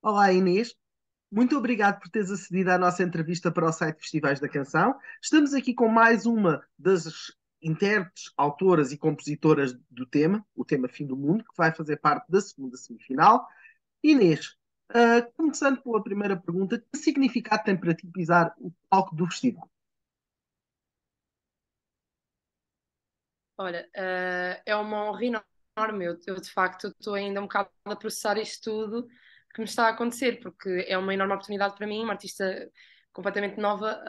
Olá Inês, muito obrigado por teres acedido à nossa entrevista para o site Festivais da Canção. Estamos aqui com mais uma das intérpretes, autoras e compositoras do tema, o tema Fim do Mundo, que vai fazer parte da segunda semifinal. Inês, começando pela primeira pergunta, que significado tem para ti pisar o palco do festival? Olha, é uma honra enorme. Eu, de facto estou ainda um bocado a processar isto tudo que me está a acontecer, porque é uma enorme oportunidade para mim, uma artista completamente nova,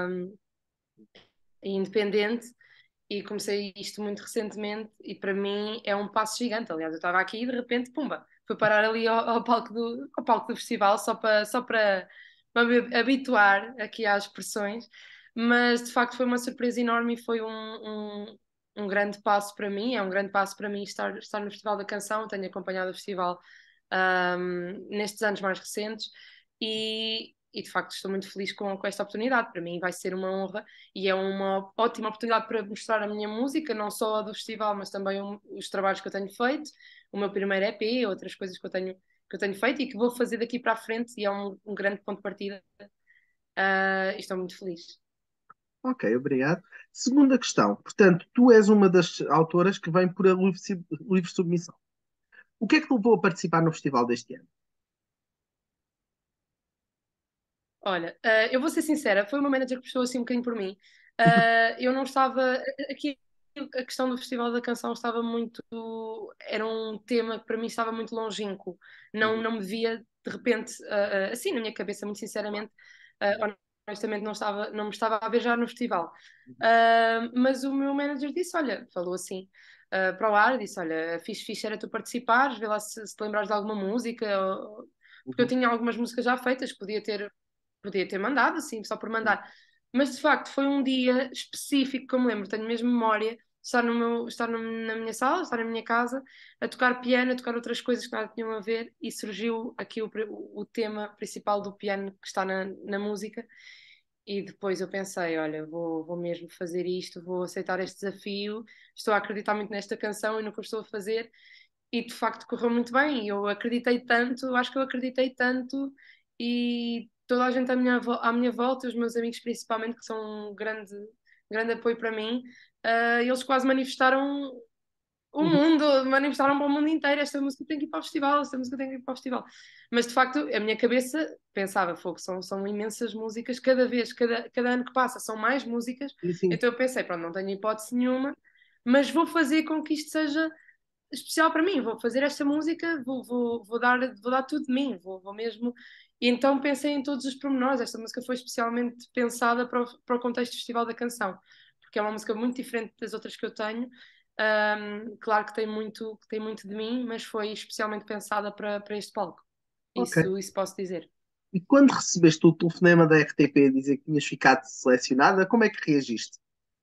e independente, e comecei isto muito recentemente e para mim é um passo gigante. Aliás, eu estava aqui e de repente, pumba, fui parar ali ao palco do festival só para me habituar aqui às expressões, mas de facto foi uma surpresa enorme e foi um grande passo para mim. É um grande passo para mim estar no Festival da Canção. Tenho acompanhado o festival nestes anos mais recentes e de facto estou muito feliz com esta oportunidade. Para mim vai ser uma honra e é uma ótima oportunidade para mostrar a minha música, não só a do festival, mas também os trabalhos que eu tenho feito, o meu primeiro EP, outras coisas que eu tenho feito e que vou fazer daqui para a frente, e é um grande ponto de partida. E estou muito feliz. Ok, obrigado. Segunda questão, portanto, tu és uma das autoras que vem por a livre submissão. O que é que te levou a participar no festival deste ano? Olha, eu vou ser sincera, foi uma manager que puxou assim um bocadinho por mim. Eu não estava. Aqui a questão do Festival da Canção estava muito. Era um tema que para mim estava muito longínquo. Não me via de repente, assim na minha cabeça, muito sinceramente, honestamente, não me estava a ver já no festival. Mas o meu manager disse: Olha, falou assim. Para o ar, disse: Olha, fixe era tu participares, vê lá se te lembrares de alguma música, porque eu Uhum. tinha algumas músicas já feitas, podia ter mandado, assim, só por mandar. Mas de facto foi um dia específico que eu me lembro, tenho mesmo memória de na minha sala, estar na minha casa, a tocar piano, a tocar outras coisas que nada tinham a ver, e surgiu aqui o tema principal do piano que está na música. E depois eu pensei, olha, vou mesmo fazer isto, vou aceitar este desafio, estou a acreditar muito nesta canção e no que eu estou a fazer, e de facto correu muito bem. Eu acreditei tanto, acho que eu acreditei tanto, e toda a gente à minha volta, os meus amigos principalmente, que são um grande apoio para mim, eles quase manifestaram o Uhum. mundo, manifestaram para o mundo inteiro: esta música tem que ir para o festival, esta música tem que ir para o festival. Mas de facto, a minha cabeça pensava: fogo, são imensas músicas, cada ano que passa são mais músicas. Sim, sim. Então eu pensei: pronto, não tenho hipótese nenhuma, mas vou fazer com que isto seja especial para mim. Vou fazer esta música, vou dar tudo de mim, vou mesmo. E então pensei em todos os pormenores. Esta música foi especialmente pensada para o contexto do Festival da Canção, porque é uma música muito diferente das outras que eu tenho. Claro que tem muito de mim, mas foi especialmente pensada para este palco. Ok. Isso posso dizer. E quando recebeste o telefonema da RTP a dizer que tinhas ficado selecionada, como é que reagiste?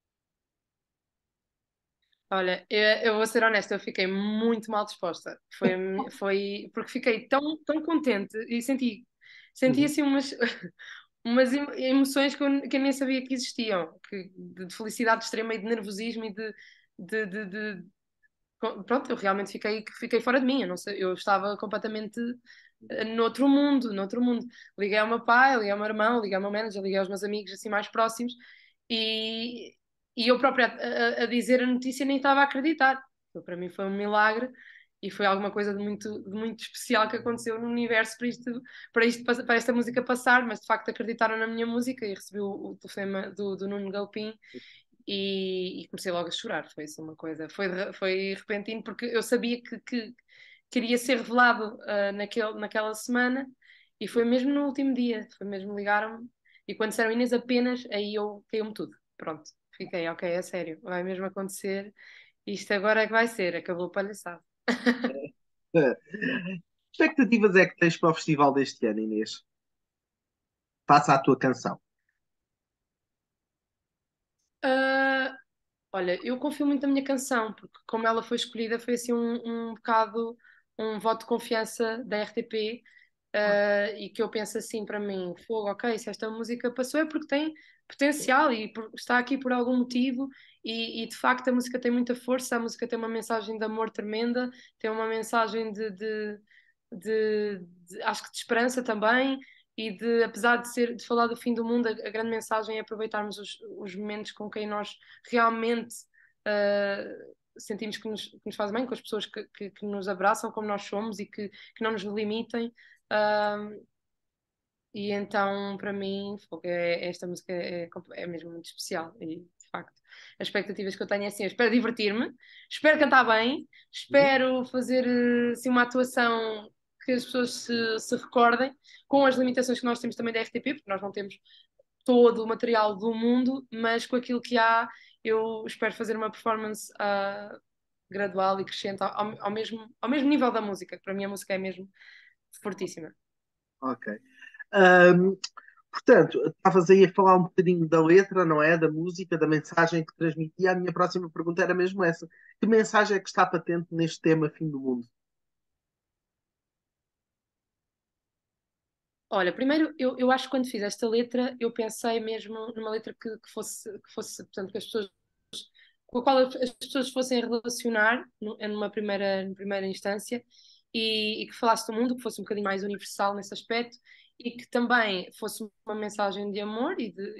Olha, eu vou ser honesta, eu fiquei muito mal disposta. Foi porque fiquei tão contente e senti Uhum. assim umas emoções que eu nem sabia que existiam, de felicidade extrema e de nervosismo e de pronto, eu realmente fiquei fora de mim. Eu não sei, eu estava completamente noutro mundo, noutro mundo. Liguei ao meu pai, liguei ao meu irmão, liguei ao meu manager, liguei aos meus amigos assim mais próximos, e, e eu própria a dizer a notícia nem estava a acreditar. Então, para mim foi um milagre e foi alguma coisa de muito especial que aconteceu no universo para esta música passar. Mas de facto acreditaram na minha música e recebi o telefonema do Nuno Galpim, e comecei logo a chorar. Foi assim uma coisa, foi repentino, porque eu sabia que queria ser revelado naquela semana, e foi mesmo no último dia. Foi mesmo, ligaram-me, e quando disseram Inês apenas, aí eu caiu-me tudo. Pronto, fiquei, ok, é sério, vai mesmo acontecer, isto agora é que vai ser, acabou a palhaçada. Que expectativas é que tens para o festival deste ano, Inês? Faça a tua canção. Ah, Olha, eu confio muito na minha canção, porque como ela foi escolhida, foi assim um bocado um voto de confiança da RTP, e que eu penso assim para mim: fogo, ok, se esta música passou é porque tem potencial e está aqui por algum motivo, e de facto a música tem muita força, a música tem uma mensagem de amor tremenda, tem uma mensagem acho que de esperança também, e de, apesar de falar do fim do mundo, a grande mensagem é aproveitarmos os momentos com quem nós realmente sentimos que nos faz bem, com as pessoas que nos abraçam como nós somos e que não nos limitem. E então, para mim, esta música é mesmo muito especial. E, de facto, as expectativas que eu tenho é assim: eu espero divertir-me, espero cantar bem, espero fazer assim, uma atuação que as pessoas se recordem, com as limitações que nós temos também da RTP, porque nós não temos todo o material do mundo, mas com aquilo que há, eu espero fazer uma performance gradual e crescente ao mesmo nível da música, que para mim a música é mesmo fortíssima. Ok. Portanto, estavas aí a falar um bocadinho da letra, não é? Da música, da mensagem que transmitia. A minha próxima pergunta era mesmo essa. Que mensagem é que está patente neste tema Fim do Mundo? Olha, primeiro, eu acho que quando fiz esta letra, eu pensei mesmo numa letra que fosse, portanto, que as pessoas, com a qual as pessoas fossem relacionar numa primeira instância e que falasse do mundo, que fosse um bocadinho mais universal nesse aspecto e que também fosse uma mensagem de amor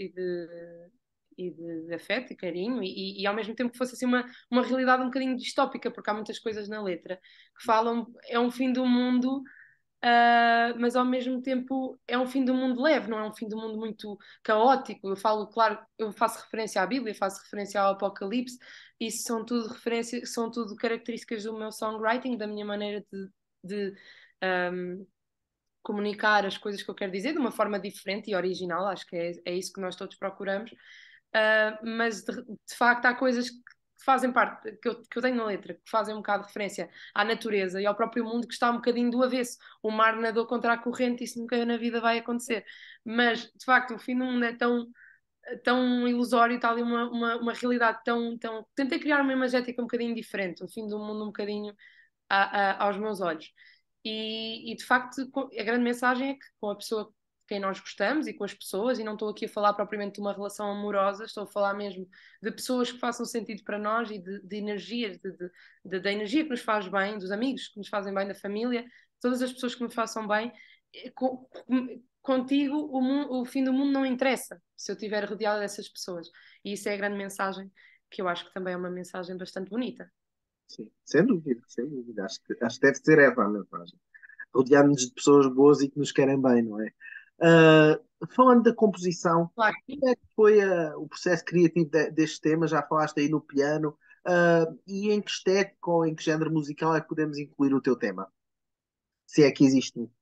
e de afeto e carinho e ao mesmo tempo que fosse assim uma realidade um bocadinho distópica, porque há muitas coisas na letra que falam, é um fim do mundo. Mas ao mesmo tempo é um fim do mundo leve, não é um fim do mundo muito caótico. Eu falo, claro, eu faço referência à Bíblia, faço referência ao Apocalipse, isso são tudo referências, são tudo características do meu songwriting, da minha maneira de, um, comunicar as coisas que eu quero dizer de uma forma diferente e original, acho que é isso que nós todos procuramos. Mas de facto há coisas que fazem parte, que eu tenho na letra, que fazem um bocado de referência à natureza e ao próprio mundo que está um bocadinho do avesso. O mar nadou contra a corrente, isso nunca na vida vai acontecer. Mas de facto o fim do mundo é tão ilusório, está ali uma realidade tão. Tentei criar uma imagética um bocadinho diferente, o fim do mundo um bocadinho aos meus olhos. E de facto, a grande mensagem é que com a pessoa de quem nós gostamos e com as pessoas, e não estou aqui a falar propriamente de uma relação amorosa, estou a falar mesmo de pessoas que façam sentido para nós e de energias, da energia que nos faz bem, dos amigos que nos fazem bem, da família, todas as pessoas que nos façam bem. Contigo, o fim do mundo não interessa se eu estiver rodeada dessas pessoas. E isso é a grande mensagem, que eu acho que também é uma mensagem bastante bonita. Sim, sem dúvida, sem dúvida. Acho que deve ser essa a mensagem. Rodearmos de pessoas boas e que nos querem bem, não é? Falando da composição, Claro. como é que foi o processo criativo deste tema? Já falaste aí no piano. E em que estética ou em que género musical é que podemos incluir o teu tema? Se é que existe um.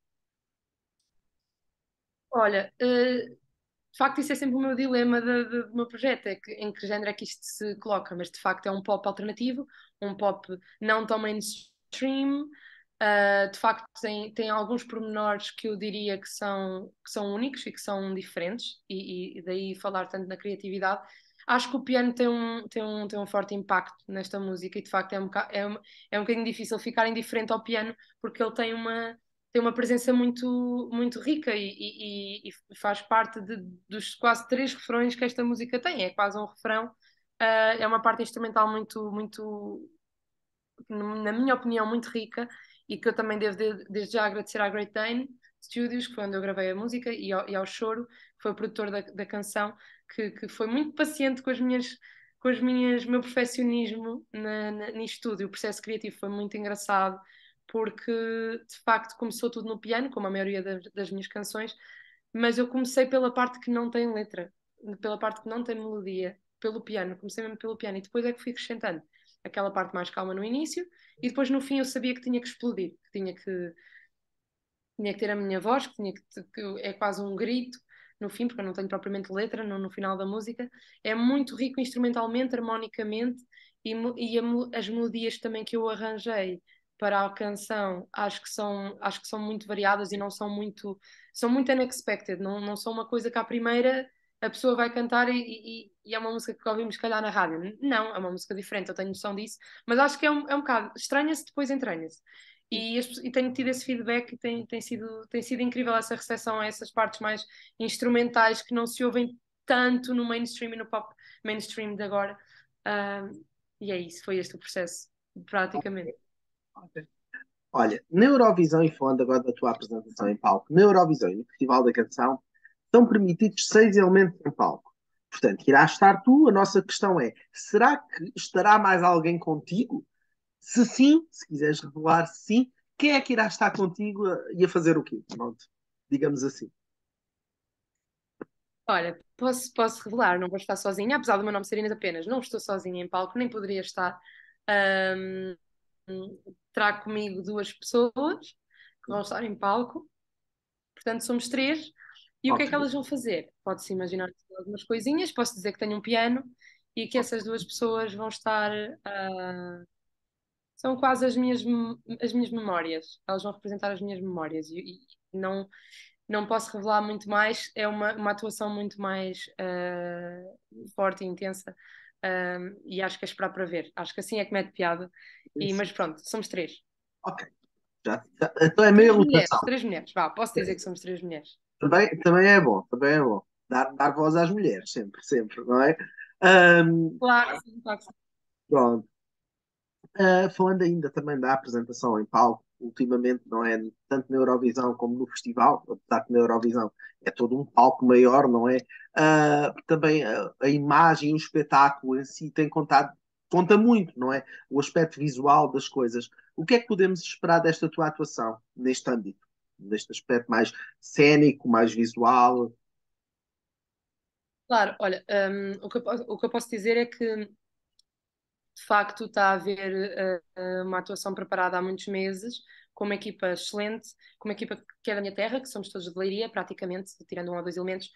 Olha, de facto, isso é sempre o meu dilema do meu projeto, é que em que género é que isto se coloca, mas de facto é um pop alternativo, um pop não tão mainstream, de facto tem alguns pormenores que eu diria que são únicos e que são diferentes, e daí falar tanto na criatividade. Acho que o piano tem um forte impacto nesta música e de facto é um bocadinho difícil ficar indiferente ao piano porque ele tem uma presença muito, muito rica e faz parte dos quase três refrões que esta música tem. É quase um refrão, é uma parte instrumental muito, muito, na minha opinião, muito rica e que eu também devo desde já agradecer à Great Dane Studios, que foi onde eu gravei a música, e ao Choro, que foi o produtor da canção, que foi muito paciente com as minhas meu perfeccionismo nisto tudo. E o processo criativo foi muito engraçado porque de facto começou tudo no piano, como a maioria das minhas canções, mas eu comecei pela parte que não tem letra, pela parte que não tem melodia, pelo piano, comecei mesmo pelo piano e depois é que fui acrescentando aquela parte mais calma no início e depois no fim eu sabia que tinha que explodir, que tinha que ter a minha voz, que é quase um grito no fim, porque eu não tenho propriamente letra no final da música. É muito rico instrumentalmente, harmonicamente, e as melodias também que eu arranjei para a canção acho que são muito variadas e não são muito unexpected, não são uma coisa que à primeira a pessoa vai cantar e é uma música que ouvimos se calhar na rádio. Não, é uma música diferente, eu tenho noção disso, mas acho que é um bocado, estranha-se, depois entranha-se. E tenho tido esse feedback e tem sido incrível essa recepção a essas partes mais instrumentais que não se ouvem tanto no mainstream e no pop mainstream de agora. E é isso, foi este o processo, praticamente. Ok. Olha, na Eurovisão, e falando agora da tua apresentação em palco, na Eurovisão e no Festival da Canção, são permitidos 6 elementos em palco. Portanto, irás estar tu. A nossa questão é: será que estará mais alguém contigo? Se sim, se quiseres revelar sim, quem é que irá estar contigo e a fazer o quê? Pronto, digamos assim. Olha, posso revelar, não vou estar sozinha, apesar do meu nome ser Inês apenas, não estou sozinha em palco, nem poderia estar. Ahm, Trago comigo duas pessoas que vão estar em palco, portanto somos três. E o que é Ok. que elas vão fazer? Pode-se imaginar algumas coisinhas, posso dizer que tenho um piano e que essas duas pessoas vão estar. São quase as minhas memórias, elas vão representar as minhas memórias e não posso revelar muito mais, é uma atuação muito mais forte e intensa, e acho que é esperar para ver. Acho que assim é que mete piada. Mas pronto, somos três. Ok. Então é meia rotação. Três mulheres, vá, posso dizer que somos três mulheres. Também é bom, também é bom. Dar voz às mulheres, sempre, sempre, não é? Ahm, Claro, que sim, claro que sim. Pronto. Falando ainda também da apresentação em palco, ultimamente, não é? Tanto na Eurovisão como no festival, apesar que na Eurovisão é todo um palco maior, não é? Também a imagem, o espetáculo em si conta muito, não é? O aspecto visual das coisas. O que é que podemos esperar desta tua atuação, neste âmbito? Neste aspecto mais cênico, mais visual? Claro, olha, o que eu posso dizer é que de facto está a haver uma atuação preparada há muitos meses, com uma equipa excelente, com uma equipa que é da minha terra, que somos todos de Leiria, praticamente, tirando um ou dois elementos,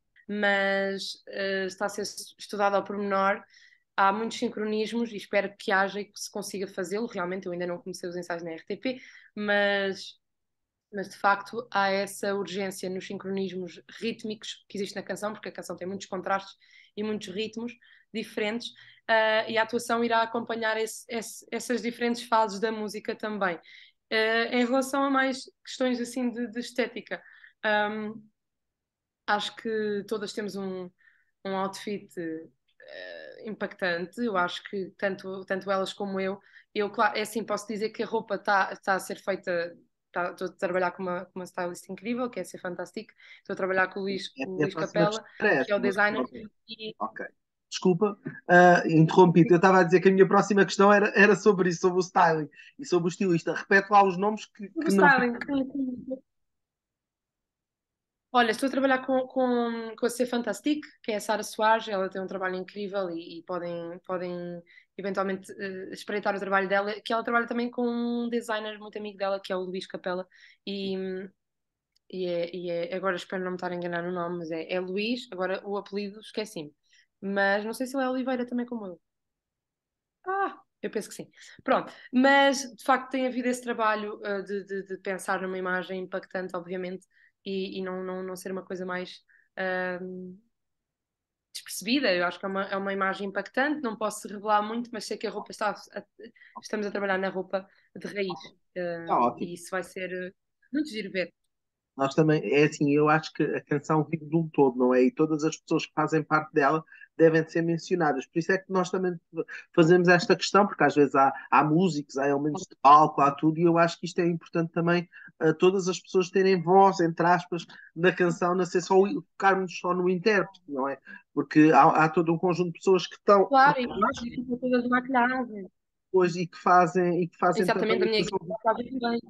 mas está a ser estudado ao pormenor. Há muitos sincronismos e espero que haja e que se consiga fazê-lo. Realmente, eu ainda não comecei os ensaios na RTP, mas, mas de facto há essa urgência nos sincronismos rítmicos que existe na canção, porque a canção tem muitos contrastes e muitos ritmos diferentes, e a atuação irá acompanhar essas diferentes fases da música também. Em relação a mais questões assim de estética, um, acho que todas temos um outfit impactante. Eu acho que tanto elas como eu, claro, é assim, posso dizer que a roupa está a ser feita. Estou a trabalhar com uma stylist incrível, que é a ser fantástico. Estou a trabalhar com É a o minha Luís próxima Capela, questão era que é esta, o mas designer. pronto. E, Ok. Desculpa, interrompi-te. Eu estava a dizer que a minha próxima questão era sobre isso, sobre o styling e sobre o estilista. Repete lá os nomes o que não. styling. Olha, estou a trabalhar com a Ser Fantastic, que é a Sara Soares. Ela tem um trabalho incrível e podem eventualmente espreitar o trabalho dela, que ela trabalha também com um designer muito amigo dela, que é o Luís Capela. E, agora espero não me estar a enganar no nome, mas é Luís, agora o apelido esqueci-me. Mas não sei se ele é Oliveira também como eu. Eu penso que sim. Pronto, mas de facto tem havido esse trabalho de pensar numa imagem impactante, obviamente, e não ser uma coisa mais despercebida. Eu acho que é uma imagem impactante, não posso revelar muito, mas sei que a roupa estamos a trabalhar na roupa de raiz, Está ótimo. e isso vai ser muito giro ver. Nós também, é assim, eu acho que a canção vive de um todo, não é? E todas as pessoas que fazem parte dela devem ser mencionadas. Por isso é que nós também fazemos esta questão, porque às vezes há músicos, há elementos de palco, há tudo, e eu acho que isto é importante também, todas as pessoas terem voz, entre aspas, na canção, não ser só focarmos só no intérprete, não é? Porque há todo um conjunto de pessoas que estão Claro, e a equipa toda de maquilhagem. hoje e que fazem Exatamente, a também. minha equipa de maquilhagem também.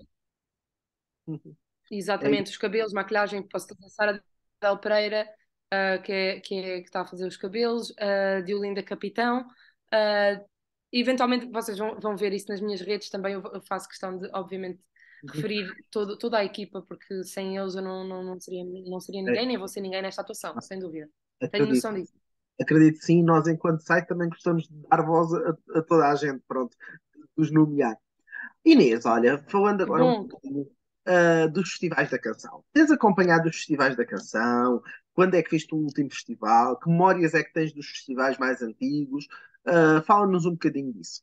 É Exatamente, os cabelos, maquilhagem, posso ter a Sara Del Pereira, que está a fazer os cabelos, Diolinda Capitão. ah, Eventualmente vocês vão ver isso nas minhas redes também. Eu faço questão de, obviamente, referir toda a equipa, porque sem eles eu não seria É, ninguém, nem vou ser ninguém nesta atuação, sem dúvida. Tenho acredito. noção disso. Acredito sim, nós enquanto site também gostamos de dar voz a toda a gente, pronto, de os nomear. Inês, olha, falando Que agora um bom. pouquinho dos festivais da canção. Tens acompanhado os festivais da canção? Quando é que viste o último festival? Que memórias é que tens dos festivais mais antigos? Fala-nos um bocadinho disso.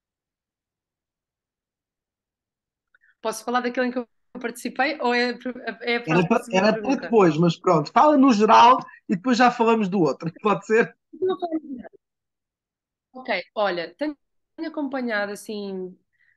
Posso falar daquele em que eu participei ou é a próxima Era para pergunta? depois, mas pronto, fala no geral e depois já falamos do outro, pode ser? Ok, olha, tenho acompanhado assim.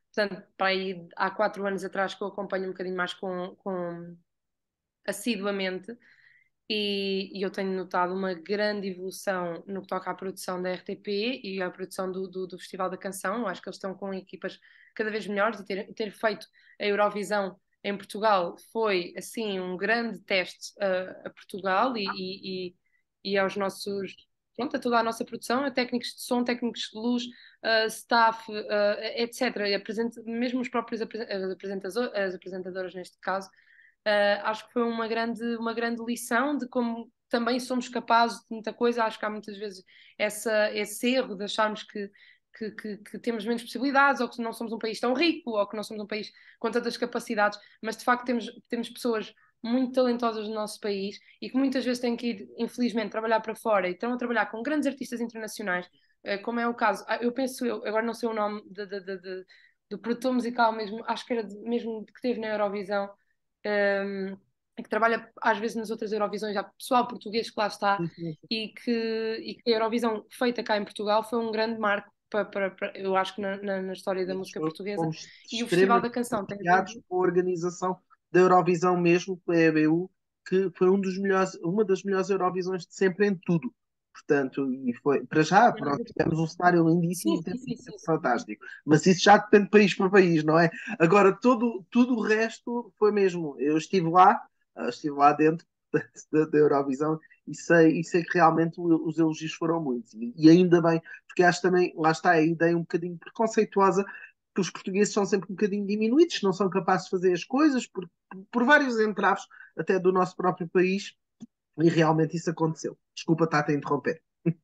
Portanto, para aí há 4 anos atrás que eu acompanho um bocadinho mais com assiduamente e eu tenho notado uma grande evolução no que toca à produção da RTP e à produção do Festival da Canção. Eu acho que eles estão com equipas cada vez melhores e ter feito a Eurovisão em Portugal foi, assim, um grande teste a Portugal e aos nossos, pronto, a toda a nossa produção, a técnicos de som, técnicos de luz, staff, etc. E mesmo os próprios as apresentadoras neste caso, acho que foi uma grande lição de como também somos capazes de muita coisa. Acho que há muitas vezes esse erro de acharmos que temos menos possibilidades, ou que não somos um país tão rico, ou que não somos um país com tantas capacidades, mas de facto temos pessoas muito talentosas no nosso país e que muitas vezes têm que ir, infelizmente, trabalhar para fora e estão a trabalhar com grandes artistas internacionais, como é o caso, eu penso, agora não sei o nome do produtor musical mesmo, acho que era mesmo que teve na Eurovisão, um, que trabalha às vezes nas outras Eurovisões, há pessoal português que lá está, e que a Eurovisão feita cá em Portugal foi um grande marco eu acho que na história da música portuguesa, Fomos e o Festival extremamente da Canção tem premiados havido. com a organização da Eurovisão mesmo, pela EBU, que foi uma das melhores Eurovisões de sempre em tudo. Portanto, e foi, para já, pronto, tivemos um cenário lindíssimo Sim, e sim, tivemos um sim, tempo sim, sim. fantástico. Mas isso já depende de país para país, não é? Agora, tudo o resto foi mesmo. Eu estive lá dentro da Eurovisão e sei que realmente os elogios foram muitos. E ainda bem, porque acho também, lá está a ideia um bocadinho preconceituosa que os portugueses são sempre um bocadinho diminuídos, não são capazes de fazer as coisas por vários entraves, até do nosso próprio país, e realmente isso aconteceu. Desculpa estar a interromper.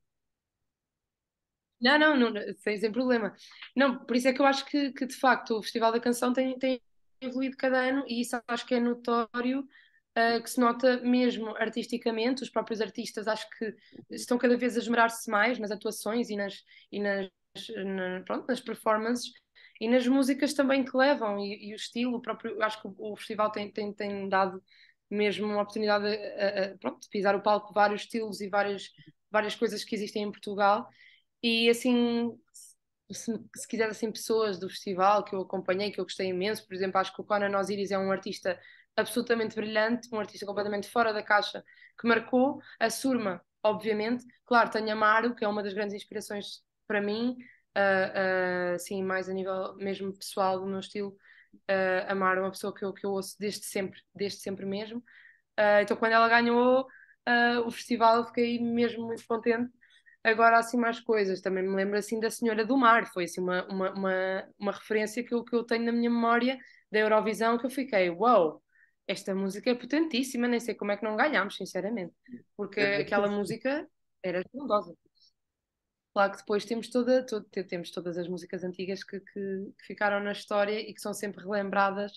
Não, não, não, sem problema. Não, por isso é que eu acho que de facto o Festival da Canção tem evoluído cada ano e isso acho que é notório, que se nota mesmo artisticamente. Os próprios artistas acho que estão cada vez a esmerar-se mais nas atuações pronto, nas performances e nas músicas também que levam e o estilo, o próprio, acho que o festival tem dado mesmo uma oportunidade pronto, de pisar o palco vários estilos e várias coisas que existem em Portugal. E assim, se quiser assim, pessoas do festival que eu acompanhei, que eu gostei imenso, por exemplo, acho que o Conan Osiris é um artista absolutamente brilhante, um artista completamente fora da caixa, que marcou a Surma, obviamente. Claro, tenho a Maru, que é uma das grandes inspirações para mim, assim, mais a nível mesmo pessoal do meu estilo. A Maru é uma pessoa que eu ouço desde sempre mesmo. Então, quando ela ganhou o festival, eu fiquei mesmo muito contente. Agora, assim, mais coisas. Também me lembro, assim, da Senhora do Mar. Foi, assim, uma referência que eu tenho na minha memória da Eurovisão, que eu fiquei, uau, wow, esta música é potentíssima, nem sei como é que não ganhámos, sinceramente. Porque aquela música era estrondosa. Claro que depois temos todas as músicas antigas que ficaram na história e que são sempre relembradas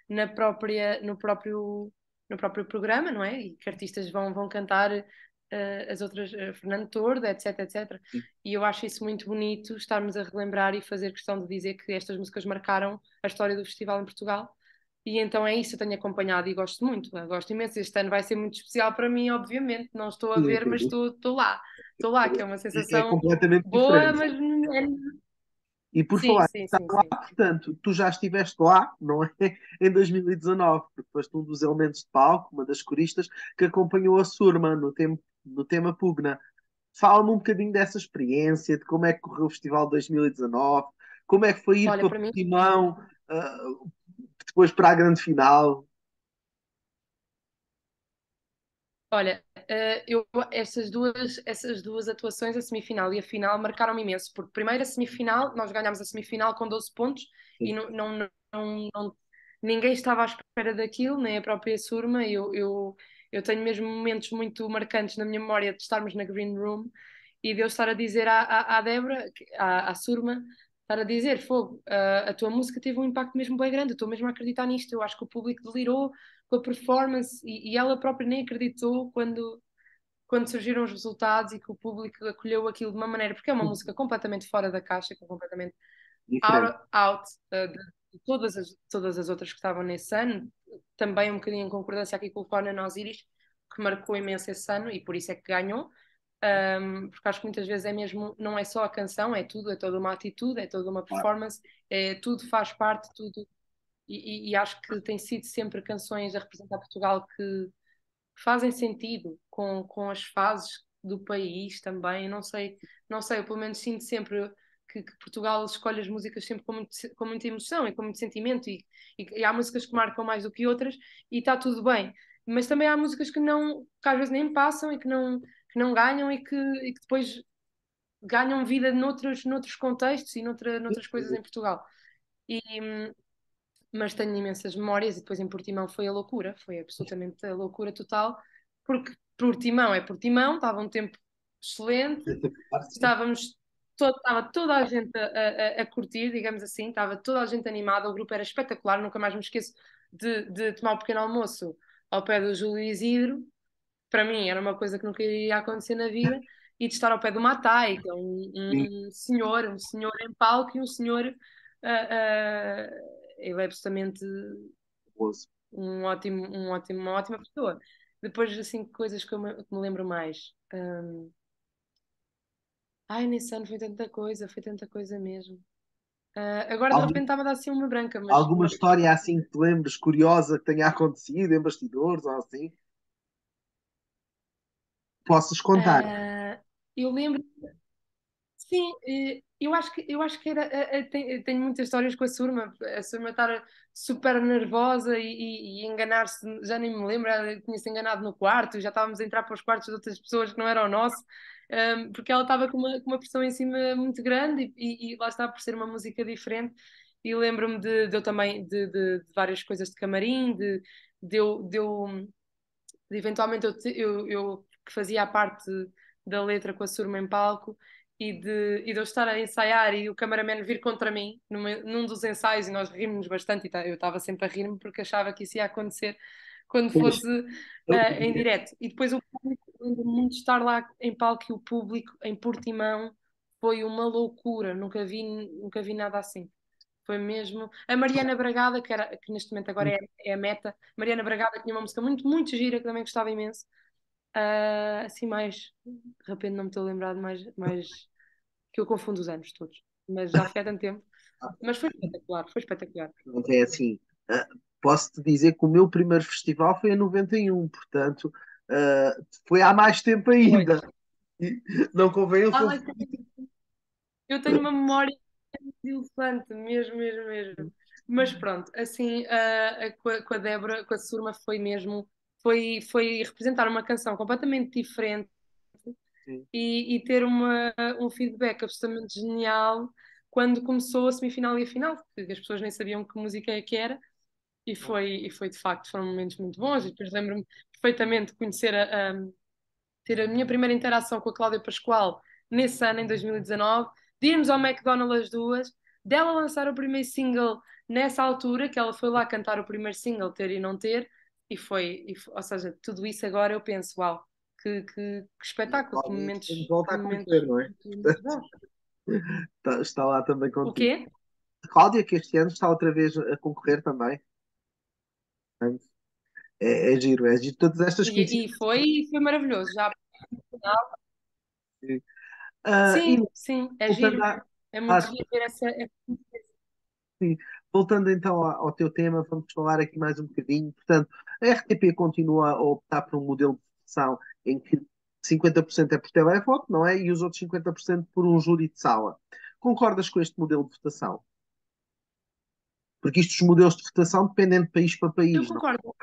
no próprio programa, não é? E que artistas vão cantar, as outras, Fernando Tordo, etc, etc. E eu acho isso muito bonito, estarmos a relembrar e fazer questão de dizer que estas músicas marcaram a história do festival em Portugal. E então é isso, eu tenho acompanhado e gosto muito, eu gosto imenso. Este ano vai ser muito especial para mim, obviamente. Não estou a Sim, ver, mas estou lá. Estou lá, que é uma é sensação completamente boa, diferente. mas E por sim, falar, sim, está sim, lá, sim. portanto, tu já estiveste lá, não é? Em 2019, porque foste um dos elementos de palco, uma das coristas, que acompanhou a Surma no tema Pugna. Fala-me um bocadinho dessa experiência, de como é que correu o Festival de 2019, como é que foi ir Olha, para para mim, Portimão, depois para a grande final. olha, essas duas atuações, a semifinal e a final, marcaram-me imenso, porque primeiro a semifinal, nós ganhámos a semifinal com 12 pontos e ninguém estava à espera daquilo, nem a própria Surma. Eu tenho mesmo momentos muito marcantes na minha memória de estarmos na Green Room e de eu estar a dizer à Débora, à Surma, estar a dizer, Fogo, a tua música teve um impacto mesmo bem grande, eu estou mesmo a acreditar nisto, eu acho que o público delirou com a performance e ela própria nem acreditou quando surgiram os resultados e que o público acolheu aquilo de uma maneira, porque é uma música completamente fora da caixa, completamente Diferente. out, de todas as outras que estavam nesse ano, também um bocadinho em concordância aqui com o Conan Osiris, que marcou imenso esse ano e por isso é que ganhou. Porque acho que muitas vezes é mesmo, não é só a canção, é tudo, é toda uma atitude, é toda uma Claro. performance, tudo faz parte, tudo. E acho que tem sido sempre canções a representar Portugal que fazem sentido com as fases do país também. Eu não sei, eu pelo menos sinto sempre que Portugal escolhe as músicas sempre com muita emoção e com muito sentimento, e há músicas que marcam mais do que outras, e está tudo bem. Mas também há músicas que às vezes nem passam e que não ganham e que depois ganham vida noutros contextos e noutras coisas em Portugal. E, mas tenho imensas memórias e depois em Portimão foi a loucura, foi absolutamente a loucura total, porque Portimão é Portimão, estava um tempo excelente, Claro, sim. estava toda a gente a curtir, digamos assim, estava toda a gente animada, o grupo era espetacular, nunca mais me esqueço de tomar um pequeno almoço ao pé do Júlio Isidro, para mim era uma coisa que nunca iria acontecer na vida, e de estar ao pé do Matai, que é Sim, um senhor em palco e um senhor, ah, ele é absolutamente famoso. uma ótima pessoa. Depois, assim, coisas que me lembro mais. Ai, nesse ano foi tanta coisa mesmo. Agora de repente Algum- estava a dar assim uma branca, mas, Alguma mas história assim que te lembres curiosa que tenha acontecido em bastidores ou assim? Possas contar? eu lembro. Sim, eu acho que tenho muitas histórias com a Surma estar super nervosa e enganar-se, já nem me lembro, ela tinha-se enganado no quarto, já estávamos a entrar para os quartos de outras pessoas que não era o nosso, porque ela estava com uma pressão em cima muito grande e lá está por ser uma música diferente. E lembro-me de eu também, de várias coisas de camarim, de eventualmente eu que fazia a parte da letra com a Surma em palco e de eu estar a ensaiar e o cameraman vir contra mim num dos ensaios e nós rimos bastante eu estava sempre a rir-me porque achava que isso ia acontecer quando Pois, fosse em direto. E depois o público, lembro-me muito de estar lá em palco e o público em Portimão foi uma loucura, nunca vi nada assim. Foi mesmo. A Mariana Bragada, que neste momento agora é a meta. Mariana Bragada tinha uma música muito, muito gira que também gostava imenso. Assim, mais. De repente não me estou a lembrar de mais. Que eu confundo os anos todos. Mas já foi há tanto tempo. Mas foi espetacular, foi espetacular. não é assim. Ah, posso-te dizer que o meu primeiro festival foi em 91, portanto, foi há mais tempo Foi. ainda. E não convém eu Ah, confundir. mas eu tenho uma memória de elefante, mesmo, mesmo, mesmo. Mas pronto, assim, com a Débora, com a Surma, foi mesmo. Foi representar uma canção completamente diferente e ter um feedback absolutamente genial quando começou a semifinal e a final, porque as pessoas nem sabiam que música é que era, e foi de facto, foram momentos muito bons. E depois lembro-me perfeitamente de ter a minha primeira interação com a Cláudia Pascoal nesse ano, em 2019, de irmos ao McDonald's as duas, dela lançar o primeiro single nessa altura, que ela foi lá cantar o primeiro single, Ter e Não Ter, ou seja, tudo isso agora eu penso, uau, que E a espetáculo, que Cláudia este ano momentos, volta que a concorrer, momentos não é? muito, muito bons. Está lá também O contigo. quê? A Cláudia, que este ano está outra vez a concorrer também. Portanto, é giro. Todas estas E coincidências. foi maravilhoso. Já. E Sim, sim, é voltando giro. a, É muito às giro ver essa. Sim. Voltando então ao teu tema, vamos falar aqui mais um bocadinho. Portanto, a RTP continua a optar por um modelo de votação em que 50% é por televoto, não é? E os outros 50% por um júri de sala. Concordas com este modelo de votação? Porque estes modelos de votação dependem de país para Eu país, não é? concordo.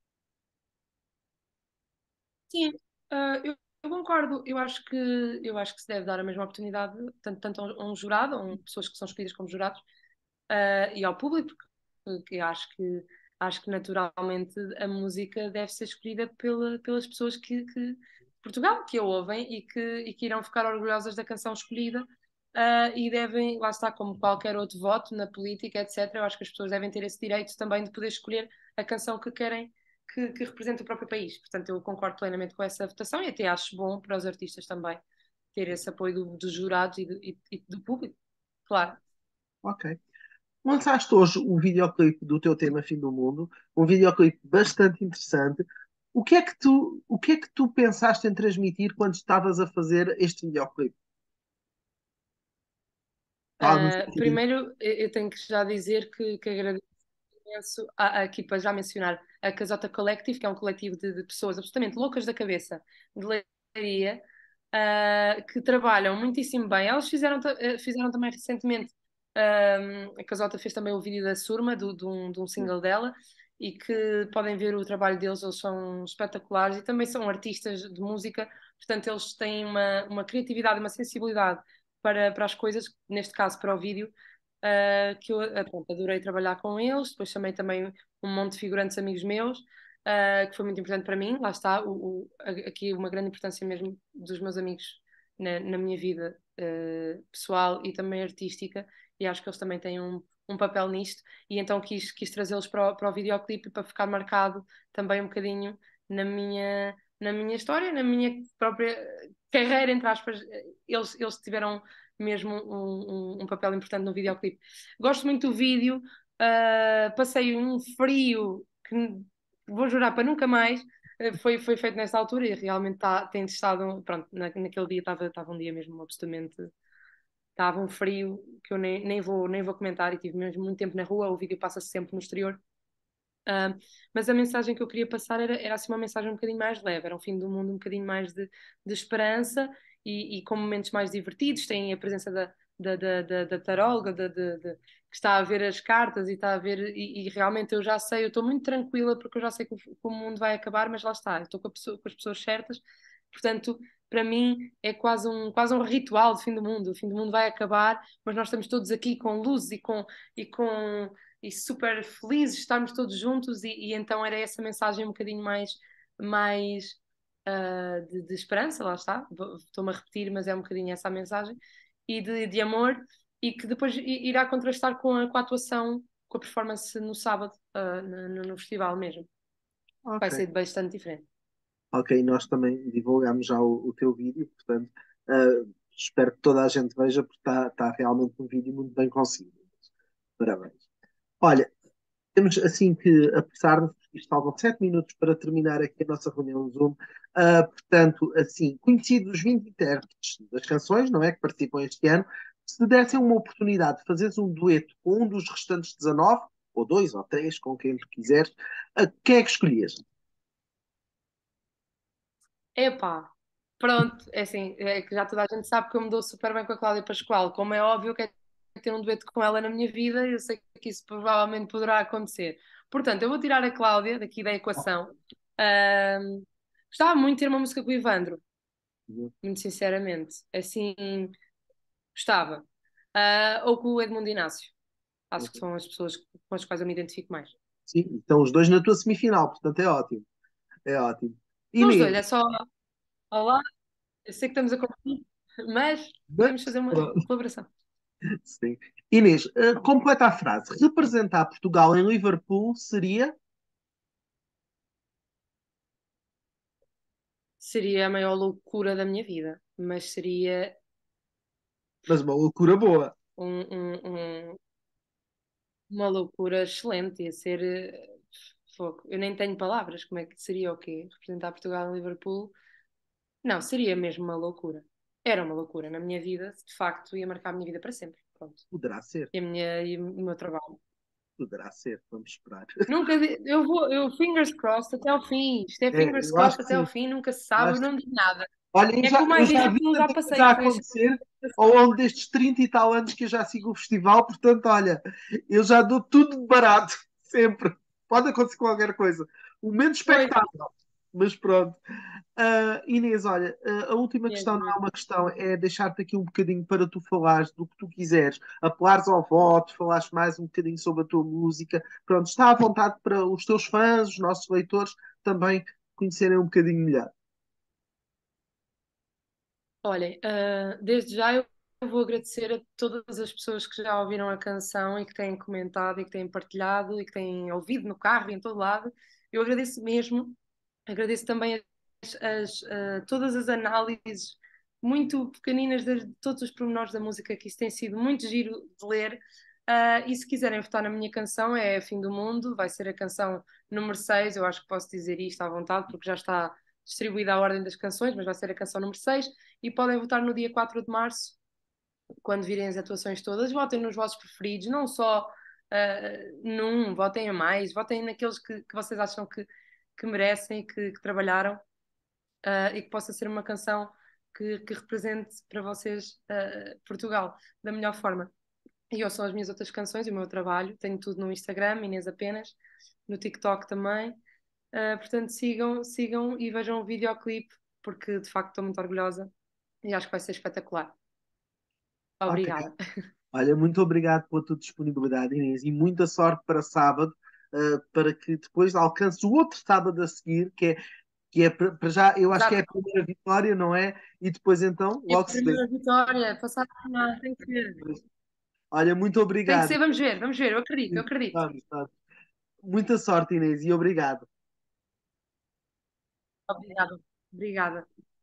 Sim, eu concordo. Eu acho que se deve dar a mesma oportunidade tanto a um jurado, pessoas que são escolhidas como jurados, e ao público, porque acho que naturalmente a música deve ser escolhida pelas pessoas que Portugal que a ouvem e que irão ficar orgulhosas da canção escolhida. E devem, lá está, como qualquer outro voto na política, etc. Eu acho que as pessoas devem ter esse direito também de poder escolher a canção que querem que represente o próprio país. Portanto, eu concordo plenamente com essa votação e até acho bom para os artistas também ter esse apoio dos jurados e do público, claro. Ok. Lançaste hoje o videoclipe do teu tema Fim do Mundo, um videoclipe bastante interessante. o que é que tu pensaste em transmitir quando estavas a fazer este videoclipe? Fala-nos um bocadinho. Primeiro, eu tenho que já dizer que agradeço imenso aqui para já mencionar a Casota Collective, que é um coletivo de pessoas absolutamente loucas da cabeça, de leiria, que trabalham muitíssimo bem. Elas fizeram também recentemente, a Casota fez também o vídeo da Surma, de um single dela, e que podem ver o trabalho deles, eles são espetaculares e também são artistas de música, portanto, eles têm uma criatividade, uma sensibilidade para as coisas, neste caso para o vídeo, que eu pronto, adorei trabalhar com eles. Depois chamei também um monte de figurantes amigos meus, que foi muito importante para mim. Lá está, aqui uma grande importância mesmo dos meus amigos na minha vida pessoal e também artística, e acho que eles também têm um papel nisto, e então quis trazê-los para o videoclipe para ficar marcado também um bocadinho na minha história, na minha própria carreira, entre aspas. Eles tiveram mesmo um papel importante no videoclipe. Gosto muito do vídeo, passei um frio que vou jurar para nunca mais. Foi feito nessa altura e realmente tem estado. Pronto, naquele dia estava um dia mesmo absolutamente. Estava um frio que eu nem vou comentar e tive mesmo muito tempo na rua. O vídeo passa-se sempre no exterior. Uh, mas a mensagem que eu queria passar era assim uma mensagem um bocadinho mais leve, era um fim do mundo um bocadinho mais de esperança e com momentos mais divertidos. Tem a presença da taróloga, que está a ver as cartas e está a ver, e realmente eu já sei, eu estou muito tranquila porque eu já sei que o mundo vai acabar, mas lá está, eu estou com as pessoas certas, portanto. Para mim é quase um ritual de fim do mundo. O fim do mundo vai acabar, mas nós estamos todos aqui com luzes e super felizes de estarmos todos juntos e então era essa mensagem um bocadinho mais de esperança, lá está, estou-me a repetir, mas é um bocadinho essa a mensagem, e de amor, e que depois irá contrastar com a atuação, com a performance no sábado, no festival mesmo. Vai Ok. ser bastante diferente. Ok, nós também divulgamos já o teu vídeo, portanto, espero que toda a gente veja, porque está realmente um vídeo muito bem conseguido. Parabéns. Olha, temos assim que apressar-nos, porque isto faltam 7 minutos para terminar aqui a nossa reunião no Zoom. Portanto, assim, conhecidos os 20 intérpretes das canções, não é, que participam este ano, se dessem uma oportunidade de fazeres um dueto com um dos restantes 19, ou dois, ou três, com quem tu quiseres, quem é que escolhias? Epá, pronto, é assim, é que já toda a gente sabe que eu me dou super bem com a Cláudia Pascoal. Como é óbvio, eu quero ter um dueto com ela na minha vida, eu sei que isso provavelmente poderá acontecer. Portanto, eu vou tirar a Cláudia daqui da equação. Ahm, Gostava muito de ter uma música com o Ivandro, muito sinceramente. Assim, gostava. Ou com o Edmundo Inácio. Acho que são as pessoas com as quais eu me identifico mais. Sim, estão os dois na tua semifinal, portanto é ótimo. É ótimo. Não os dois, Inês, é só. Olá, eu sei que estamos a competir, mas podemos fazer uma colaboração. sim. Inês, completa a frase. Representar Portugal em Liverpool seria, Seria a maior loucura da minha vida, mas seria mas uma loucura boa. um- um- um- uma loucura excelente. Ia ser fogo. Eu nem tenho palavras. Como é que seria o quê? Representar Portugal em Liverpool? Não, seria mesmo uma loucura. Era uma loucura na minha vida, de facto, ia marcar a minha vida para sempre. Pronto. Poderá ser, E o meu trabalho. poderá ser, vamos esperar. Eu fingers crossed até ao fim. Isto é fingers Eu acho crossed que até ao sim. fim, nunca se Eu sabe, eu acho que não sim. digo nada. Olha, É que o eu mais já vi ridículo já tanta passei, coisa a que foi as acontecer ao longo destes 30 e tal anos que eu já sigo o festival, portanto, olha, eu já dou tudo de barato, sempre. Pode acontecer qualquer coisa. O menos Pois, expectável, mas pronto. Inês, olha, a última questão não é mesmo. uma questão, é deixar-te aqui um bocadinho para tu falares do que tu quiseres, apelares ao voto, falares mais um bocadinho sobre a tua música. Pronto, está à vontade para os teus fãs, os nossos leitores, também conhecerem um bocadinho melhor. Olhem, desde já eu vou agradecer a todas as pessoas que já ouviram a canção e que têm comentado e que têm partilhado e que têm ouvido no carro e em todo lado. Eu agradeço mesmo. Agradeço também todas as análises muito pequeninas de todos os pormenores da música, que isso tem sido muito giro de ler. E se quiserem votar na minha canção, é Fim do Mundo, vai ser a canção número 6. Eu acho que posso dizer isto à vontade, porque já está distribuída a ordem das canções, mas vai ser a canção número 6. E podem votar no dia 4 de março, quando virem as atuações todas. Votem nos vossos preferidos, não só num, votem a mais, votem naqueles que vocês acham que merecem e que trabalharam, e que possa ser uma canção que represente para vocês Portugal da melhor forma. E ouçam as minhas outras canções e o meu trabalho. Tenho tudo no Instagram, Inês Apenas, no TikTok também. Portanto, sigam e vejam o videoclipe, porque de facto estou muito orgulhosa e acho que vai ser espetacular. Ok. Obrigada. Olha, muito obrigado pela tua disponibilidade, Inês, e muita sorte para sábado, para que depois alcances o outro sábado a seguir, que é para já, eu acho que é a Exato. primeira vitória, não é? E depois então, E a logo se vê. primeira vitória, passar a final, tem que ser. Olha, muito Tem que obrigado. ser, vamos ver, eu acredito, eu acredito. Vamos, vamos. Muita sorte, Inês, e obrigado. Obrigada. Obrigada.